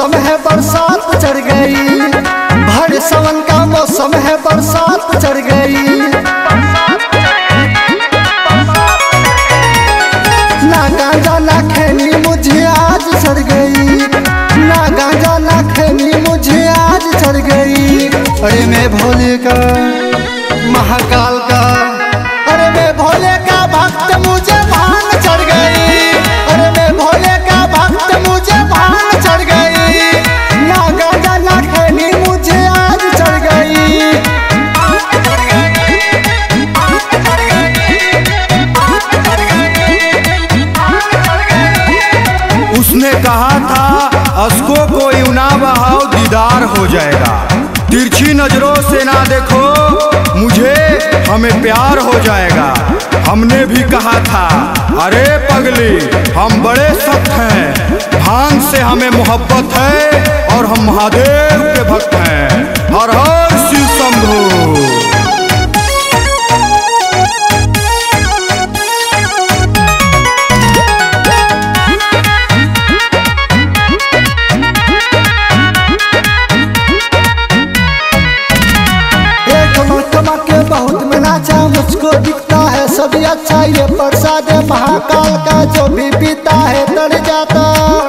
मौसम है बरसात चढ़ गई, भर सावन का मौसम है बरसात चढ़ गई। ना गांजा ना खैनी मुझे आज चढ़ गई, ना गांजा ना खैनी मुझे आज चढ़ गई। अरे मैं भोले का महाकाल का, अरे मैं भोले का भक्त मुझे भांग चढ़ गई, अरे मैं भोले का भक्त मुझे भांग चढ़ गई। ना गांजा ना खैनी मुझे आज चढ़ गई। उसने कहा था अस्को को यूना बहाओ दीदार हो जाएगा, तिरछी नजरों से ना देखो मुझे हमें प्यार हो जाएगा। हमने भी कहा था अरे पगली हम बड़े सख्त हैं, भांग से हमें मोहब्बत है और हम महादेव के भक्त हैं। हर हर शिव शंभू। बहुत में नाचा मुझको दिखता है सभी अच्छा, ये प्रसाद है महाकाल का जो भी पीता है तर जाता।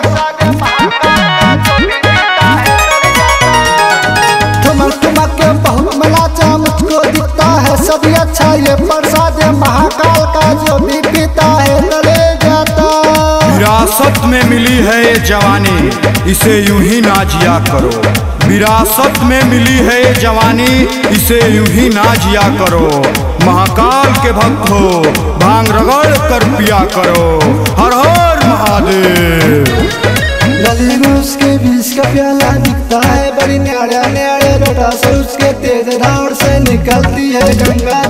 ठुमक ठुमक के बहुत में नाचा मुझको दिखता है सभी अच्छा, ये प्रसाद है महाकाल का जो भी पीता है तले जाता। विरासत में मिली है ये जवानी, इसे यूं ही ना जिया करो। विरासत में मिली है ये जवानी, इसे यूं ही ना जिया करो। महाकाल के भक्त हो भांग रगड़ कर पिया करो। हर हर महादेव। गली में उसके बीच का प्याला दिखता है, बड़ी न्याड़े न्याड़े लोटा से उसके तेज धार से निकलती है गंगा